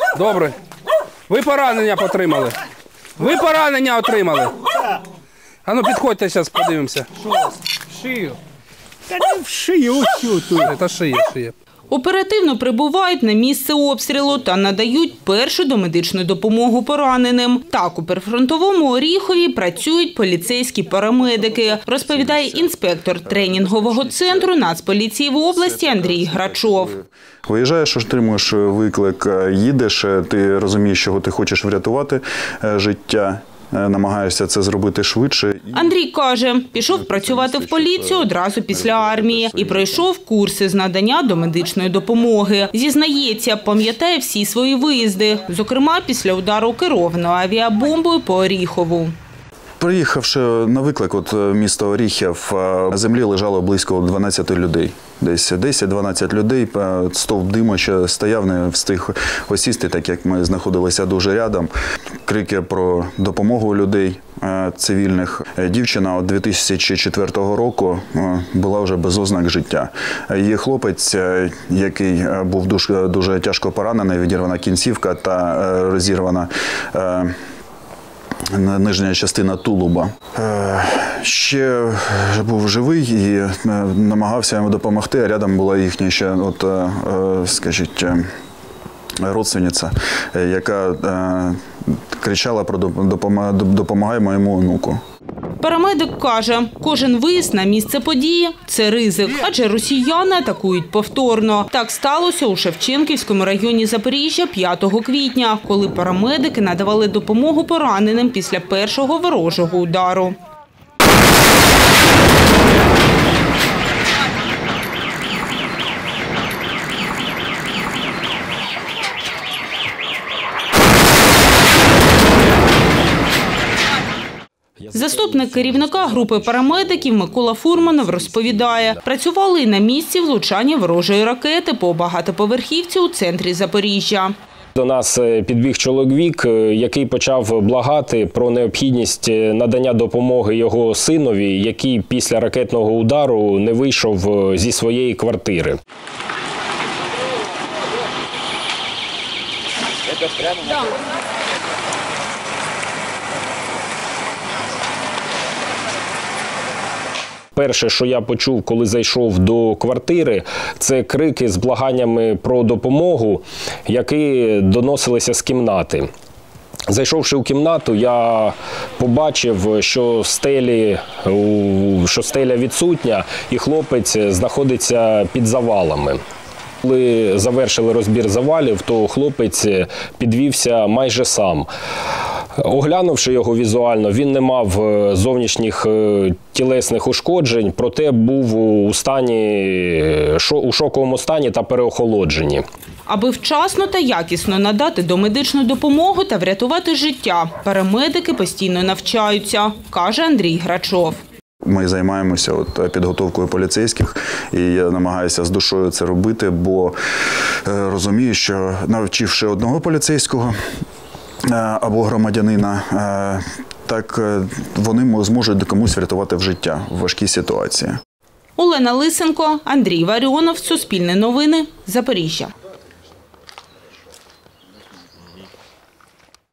Добре. Ви поранення отримали? Ви поранення отримали? А ну підходьте, зараз подивимося. Що? Шию. Та не в шию, ось тут. Це шия. Оперативно прибувають на місце обстрілу та надають першу домедичну допомогу пораненим. Так, у прифронтовому Оріхові працюють поліцейські парамедики, розповідає інспектор тренінгового центру Нацполіції в області Андрій Грачов. Виїжджаєш, отримуєш виклик, їдеш, ти розумієш, чого ти хочеш врятувати життя. Намагаєшся це зробити швидше. Андрій каже, пішов працювати в поліцію одразу після армії і пройшов курси з надання домедичної допомоги. Зізнається, пам'ятає всі свої виїзди, зокрема після удару керованою авіабомбою по Оріхову. Приїхавши на виклик, місто Оріхів, на землі лежало близько 12 людей. Десь 10-12 людей, стовп диму ще стояв, не встиг осісти, так як ми знаходилися дуже рядом. Крики про допомогу людей цивільних. Дівчина 2004 року була вже без ознак життя. Її хлопець, який був дуже тяжко поранений, відірвана кінцівка та розірвана нижня частина тулуба. Ще був живий і намагався йому допомогти, а рядом була їхня ще, скажіть, родственниця, яка кричала про «допомагай моєму онуку». Парамедик каже, кожен виїзд на місце події – це ризик, адже росіяни атакують повторно. Так сталося у Шевченківському районі Запоріжжя 5 квітня, коли парамедики надавали допомогу пораненим після першого ворожого удару. Заступник керівника групи парамедиків Микола Фурманов розповідає, працювали і на місці влучання ворожої ракети по багатоповерхівці у центрі Запоріжжя. До нас підбіг чоловік, який почав благати про необхідність надання допомоги його синові, який після ракетного удару не вийшов зі своєї квартири. Перше, що я почув, коли зайшов до квартири, це крики з благаннями про допомогу, які доносилися з кімнати. Зайшовши у кімнату, я побачив, що стеля відсутня і хлопець знаходиться під завалами. Коли завершили розбір завалів, то хлопець підвівся майже сам. Оглянувши його візуально, він не мав зовнішніх тілесних ушкоджень, проте був у шоковому стані та переохолодженні. Аби вчасно та якісно надати домедичну допомогу та врятувати життя, парамедики постійно навчаються, каже Андрій Грачов. Ми займаємося підготовкою поліцейських, і я намагаюся з душою це робити, бо розумію, що навчивши одного поліцейського або громадянина, так вони зможуть комусь врятувати життя в важкій ситуації. Олена Лисенко, Андрій Варіонов, Суспільне новини, Запоріжжя.